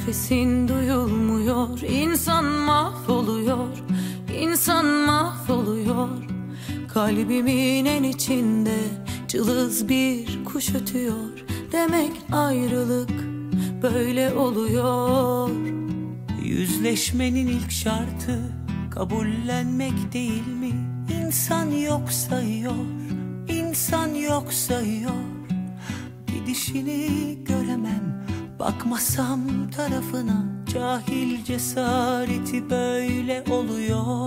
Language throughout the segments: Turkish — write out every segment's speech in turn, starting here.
Nefesin duyulmuyor, insan mahvoluyor, insan mahvoluyor. Kalbimin en içinde cılız bir kuş ötüyor. Demek ayrılık böyle oluyor. Yüzleşmenin ilk şartı kabullenmek değil mi? İnsan yok sayıyor, insan yok sayıyor. Gidişini göremem, bakmasam tarafına. Cahil cesareti böyle oluyor.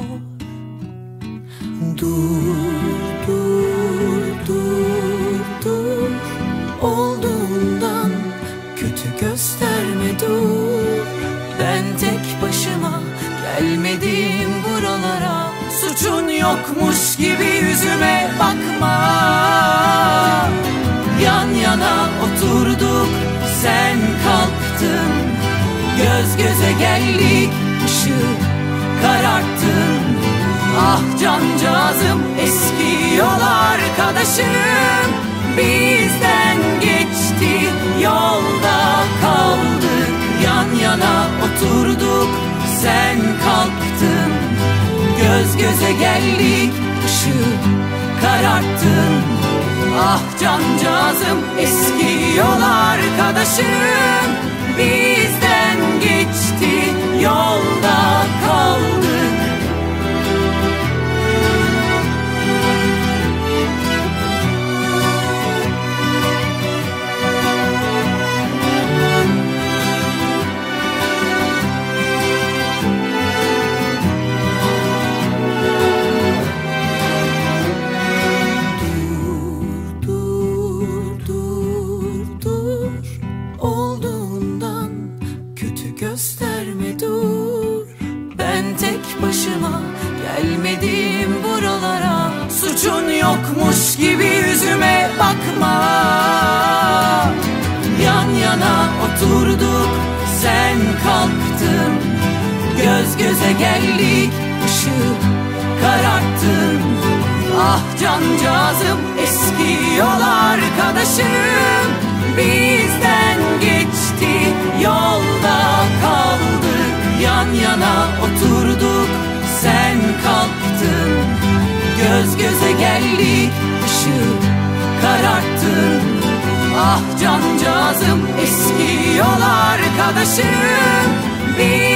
Dur, dur, dur, dur. Olduğundan kötü gösterme, dur. Ben tek başıma gelmedim buralara. Suçun yokmuş gibi yüzüme bakma. Yan yana oturduk, sen kalktın. Göz göze geldik, ışığı kararttın. Ah cancağızım, eski yol arkadaşım. Bizden geçti, yolda kaldık. Yan yana oturduk, sen kalktın. Göz göze geldik, ışığı kararttın. Ah cancağızım, eski yol arkadaşım. Bizden geçti, yolda kaldık. Gösterme, dur. Ben tek başıma gelmedim buralara. Suçun yokmuş gibi yüzüme bakma. Yan yana oturduk, sen kalktın. Göz göze geldik, ışığı kararttın. Ah cancağızım, eski yol arkadaşım. Bizden geçti, yolda kaldık. Yan yana oturduk, sen kalktın. Göz göze geldik, ışığı kararttın. Ah cancağızım, eski yol arkadaşım.